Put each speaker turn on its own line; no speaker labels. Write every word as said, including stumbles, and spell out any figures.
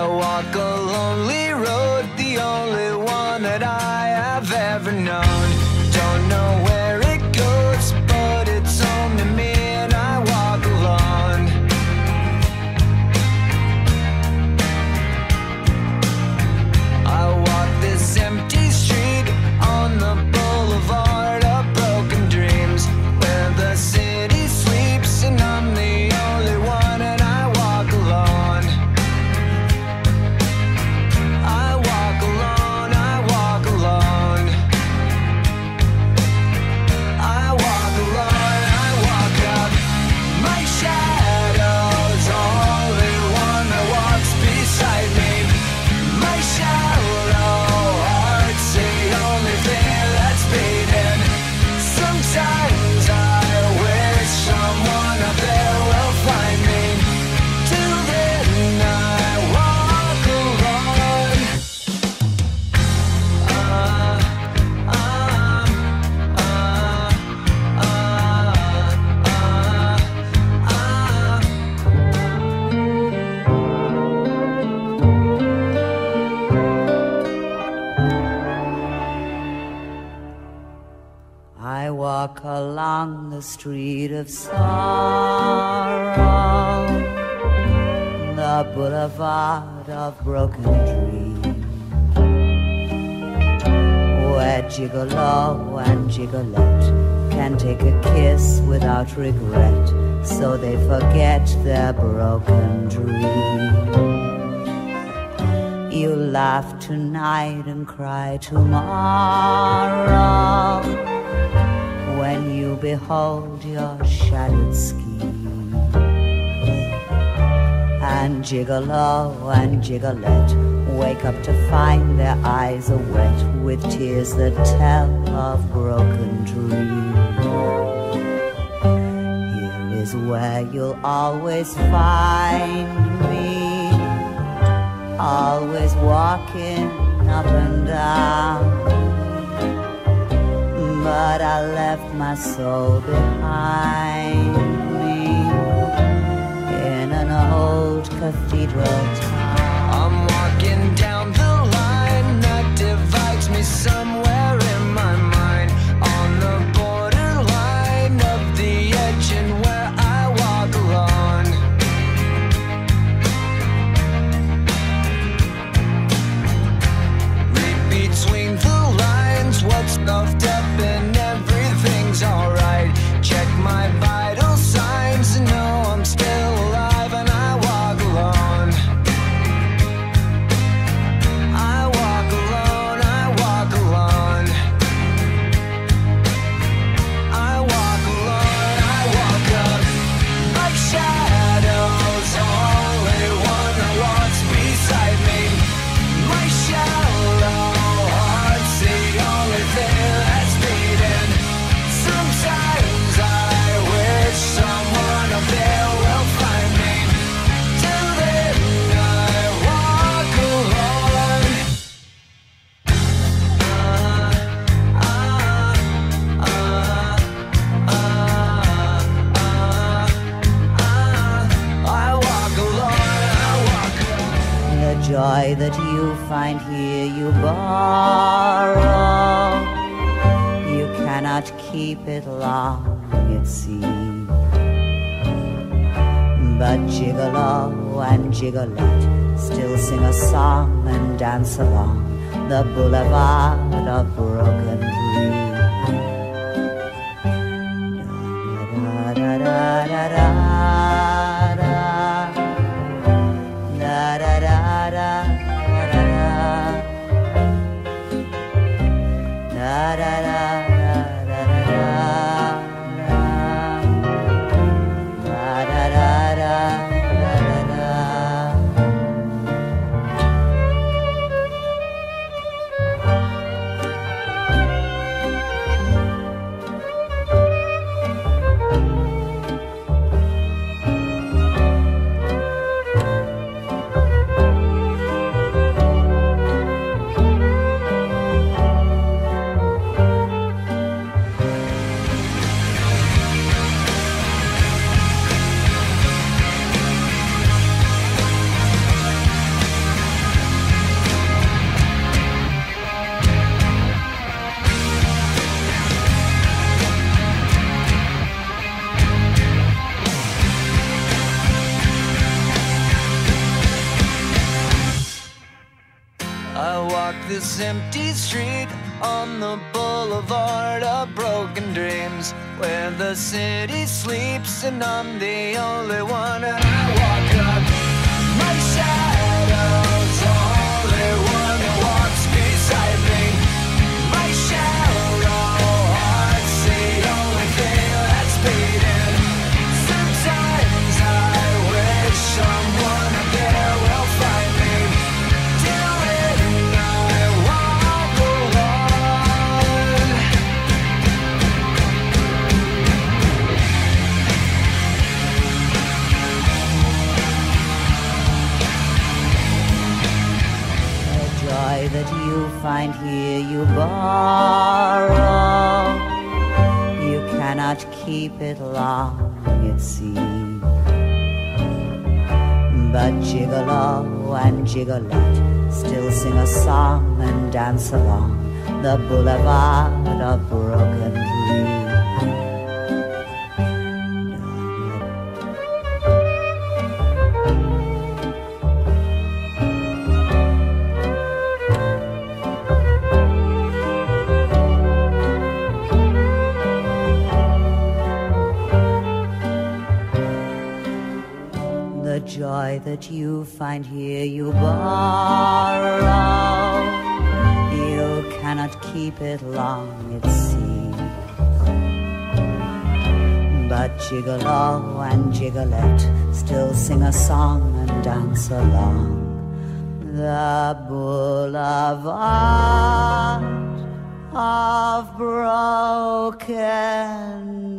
walk a lonely road, the only one that I have ever known. Don't know where it goes, but it's home to me, and I walk alone. I walk this empty street on the boulevard of broken dreams, where the city sleeps and I'm the only one, and I walk alone. I walk alone, I walk alone. I walk alone, I walk up. My shadow's the only one that walks beside me. My shallow heart's the only thing that's beating. Sometimes I wish someone up there will find me. Till then I walk alone. Uh, uh, uh, uh,
I walk along the street of sorrow, the boulevard of broken dreams, where gigolo and gigolette can take a kiss without regret, so they forget their broken dreams. You laugh tonight and cry tomorrow, when you behold your shattered scheme. And gigolo and gigolette wake up to find their eyes are wet with tears that tell of broken dreams. Here is where you'll always find me, always walking up and down. But I left my soul behind me in an old cathedral town.
I'm walking down the line that divides me somewhere in my mind, on the borderline of the edge and where I walk alone. Read between the lines what's stuffed up and everything's alright. Check my vital signs and know I'm still alive, and I walk alone. I walk alone, I walk alone. I walk alone, I walk up. My shadow's the only one that walks beside me. My shallow heart's the only thing that's beating. Sometimes I wish someone up there will find me. Till then I walk alone. Uh, uh, uh, uh, uh, I walk alone, I walk alone.
The joy that you find here you borrow, you cannot keep it long, it seems. But gigolo and gigolette still sing a song and dance along the boulevard of broken dreams. Da da da da da da da da da da da da da.
walk this empty street on the boulevard of broken dreams, where the city sleeps and I'm the only one. And I walk up, my shadow's only one that walks beside me. My shallow heart's the only thing that's beating. Sometimes I wish someone up there will find me. Till then I walk alone. The joy that you find here you borrow. You cannot keep it long, it seems. But gigolo and gigolette still sing a song and dance along the boulevard of broken dreams. The joy that you find here you borrow. You cannot keep it long, it seems. But gigolo and gigolette still sing a song and dance along the boulevard of broken